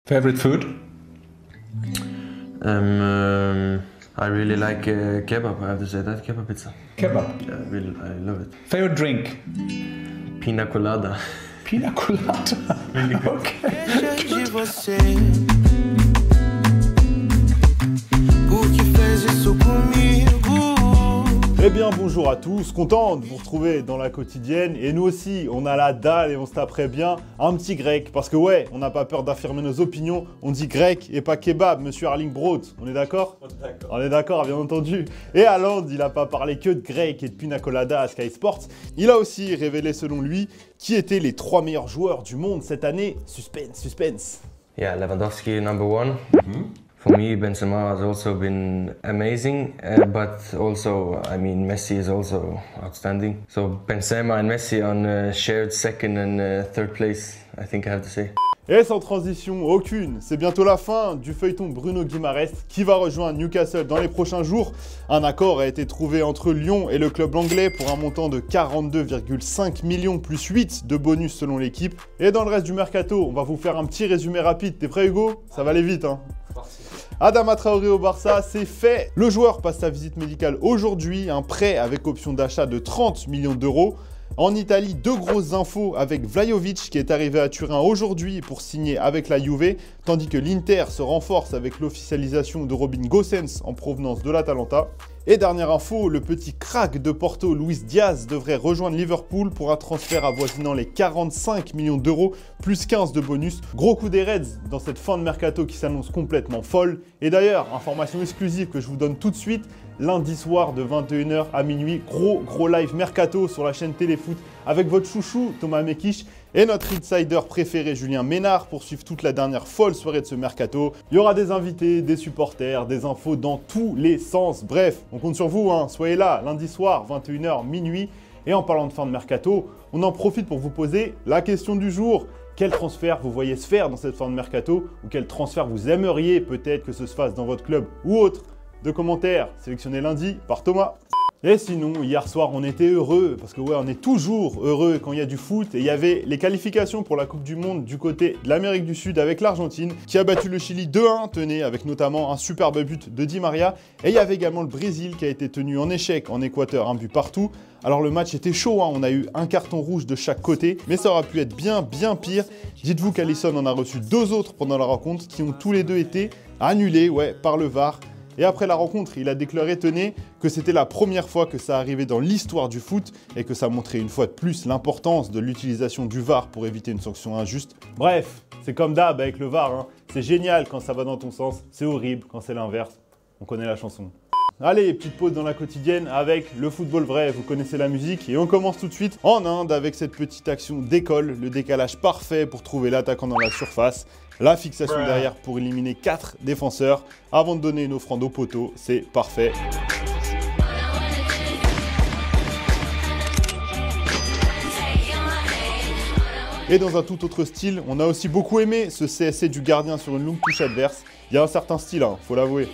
Favorite food? I really like kebab. I have to say that kebab pizza. Kebab. Yeah, I love it. Favorite drink? Pina colada. Pina colada. Really good. Okay. De você. Por que fez isso comigo? Eh bien bonjour à tous, content de vous retrouver dans la quotidienne et nous aussi on a la dalle et on se taperait bien un petit grec parce que ouais, on n'a pas peur d'affirmer nos opinions, on dit grec et pas kebab, monsieur Erling Braut, on est d'accord? On est d'accord, bien entendu. Et Haaland, il n'a pas parlé que de grec et de pina colada à Sky Sports, il a aussi révélé selon lui qui étaient les 3 meilleurs joueurs du monde cette année. Suspense, suspense. Yeah, Lewandowski #1. For me, Benzema has also been amazing, but also, I mean, Messi is also outstanding. So Benzema and Messi on shared second and third place, I think I have to say. Et sans transition aucune, c'est bientôt la fin du feuilleton Bruno Guimaraes qui va rejoindre Newcastle dans les prochains jours. Un accord a été trouvé entre Lyon et le club anglais pour un montant de 42,5 millions plus 8 de bonus selon l'équipe. Et dans le reste du mercato, on va vous faire un petit résumé rapide. T'es prêt Hugo? Ça va aller vite hein. Adama Traoré au Barça, c'est fait. Le joueur passe sa visite médicale aujourd'hui, un prêt avec option d'achat de 30 millions d'euros. En Italie, 2 grosses infos avec Vlahovic qui est arrivé à Turin aujourd'hui pour signer avec la Juve, tandis que l'Inter se renforce avec l'officialisation de Robin Gosens en provenance de l'Atalanta. Et dernière info, le petit crack de Porto, Luis Diaz, devrait rejoindre Liverpool pour un transfert avoisinant les 45 millions d'euros, plus 15 de bonus. Gros coup des Reds dans cette fin de mercato qui s'annonce complètement folle. Et d'ailleurs, information exclusive que je vous donne tout de suite, lundi soir de 21h à minuit, gros live mercato sur la chaîne Téléfoot avec votre chouchou Thomas Mekich et notre insider préféré Julien Ménard pour suivre toute la dernière folle soirée de ce mercato. Il y aura des invités, des supporters, des infos dans tous les sens. Bref, on compte sur vous, hein. Soyez là lundi soir 21h minuit. Et en parlant de fin de mercato, on en profite pour vous poser la question du jour. Quel transfert vous voyez se faire dans cette fin de mercato ou quel transfert vous aimeriez peut-être que ce se fasse dans votre club ou autre? De commentaires sélectionnés lundi par Thomas. Et sinon, hier soir, on était heureux, parce que ouais, on est toujours heureux quand il y a du foot. Et il y avait les qualifications pour la Coupe du Monde du côté de l'Amérique du Sud avec l'Argentine, qui a battu le Chili 2-1, tenez, avec notamment un superbe but de Di Maria. Et il y avait également le Brésil qui a été tenu en échec en Équateur, un but partout. Alors le match était chaud, hein, on a eu un carton rouge de chaque côté, mais ça aurait pu être bien pire. Dites-vous qu'Alisson en a reçu 2 autres pendant la rencontre, qui ont tous les deux été annulés, ouais, par le VAR. Et après la rencontre, il a déclaré, tenez, que c'était la première fois que ça arrivait dans l'histoire du foot et que ça montrait une fois de plus l'importance de l'utilisation du VAR pour éviter une sanction injuste. Bref, c'est comme d'hab avec le VAR, hein. C'est génial quand ça va dans ton sens, c'est horrible quand c'est l'inverse. On connaît la chanson. Allez, petite pause dans la quotidienne avec le football vrai, vous connaissez la musique. Et on commence tout de suite en Inde avec cette petite action d'école, le décalage parfait pour trouver l'attaquant dans la surface. La fixation derrière pour éliminer 4 défenseurs avant de donner une offrande au poteau, c'est parfait. Et dans un tout autre style, on a aussi beaucoup aimé ce CSC du gardien sur une longue touche adverse. Il y a un certain style, hein, faut l'avouer.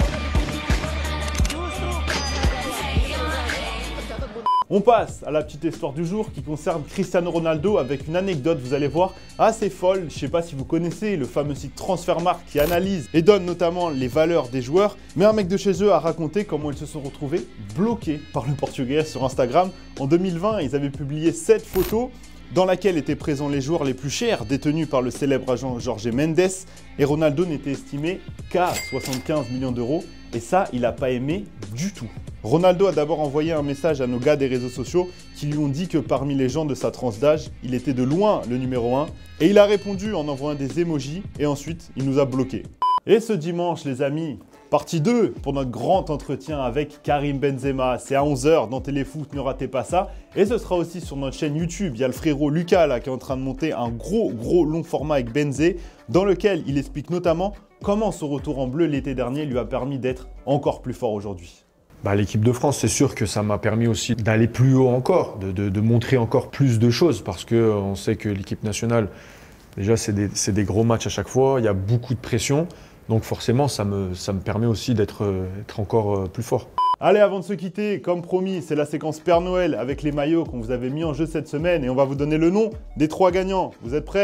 On passe à la petite histoire du jour qui concerne Cristiano Ronaldo avec une anecdote, vous allez voir, assez folle. Je ne sais pas si vous connaissez le fameux site Transfermarkt qui analyse et donne notamment les valeurs des joueurs. Mais un mec de chez eux a raconté comment ils se sont retrouvés bloqués par le Portugais sur Instagram. En 2020, ils avaient publié 7 photos dans laquelle étaient présents les joueurs les plus chers détenus par le célèbre agent Jorge Mendes. Et Ronaldo n'était estimé qu'à 75 millions d'euros. Et ça, il n'a pas aimé du tout. Ronaldo a d'abord envoyé un message à nos gars des réseaux sociaux qui lui ont dit que parmi les gens de sa tranche d'âge, il était de loin le numéro 1. Et il a répondu en envoyant des emojis et ensuite, il nous a bloqués. Et ce dimanche, les amis, partie 2 pour notre grand entretien avec Karim Benzema. C'est à 11h dans Téléfoot, ne ratez pas ça. Et ce sera aussi sur notre chaîne YouTube. Il y a le frérot Lucas là qui est en train de monter un gros long format avec Benzé dans lequel il explique notamment comment son retour en bleu l'été dernier lui a permis d'être encore plus fort aujourd'hui. L'équipe de France, c'est sûr que ça m'a permis aussi d'aller plus haut encore, de montrer encore plus de choses parce qu'on sait que l'équipe nationale, déjà c'est des gros matchs à chaque fois, il y a beaucoup de pression, donc forcément ça me permet aussi d'être encore plus fort. Allez, avant de se quitter, comme promis, c'est la séquence Père Noël avec les maillots qu'on vous avait mis en jeu cette semaine et on va vous donner le nom des 3 gagnants. Vous êtes prêts?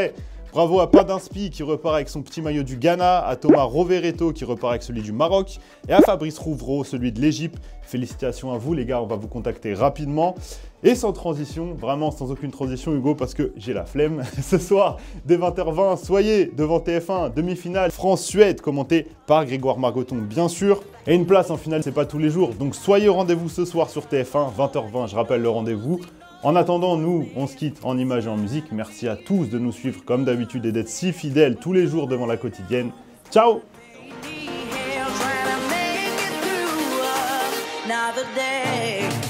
Bravo à Padinspi qui repart avec son petit maillot du Ghana, à Thomas Rovereto qui repart avec celui du Maroc et à Fabrice Rouvreau, celui de l'Égypte. Félicitations à vous les gars, on va vous contacter rapidement. Et sans transition, vraiment sans aucune transition Hugo, parce que j'ai la flemme. Ce soir, dès 20h20, soyez devant TF1, demi-finale France-Suède, commentée par Grégoire Margoton bien sûr. Et une place en finale, c'est pas tous les jours, donc soyez au rendez-vous ce soir sur TF1, 20h20, je rappelle le rendez-vous. En attendant, nous, on se quitte en images et en musique. Merci à tous de nous suivre comme d'habitude et d'être si fidèles tous les jours devant la quotidienne. Ciao! Another day.